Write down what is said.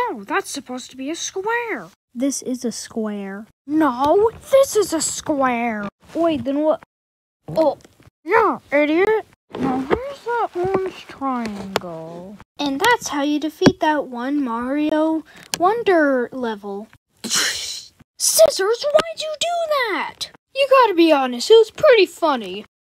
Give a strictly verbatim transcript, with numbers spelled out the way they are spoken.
No, that's supposed to be a square. This is a square. No, this is a square. Wait, then what? Oh, yeah, idiot. Now here's that orange triangle. And that's how you defeat that one Mario Wonder level. Scissors, why'd you do that? You gotta be honest, it was pretty funny.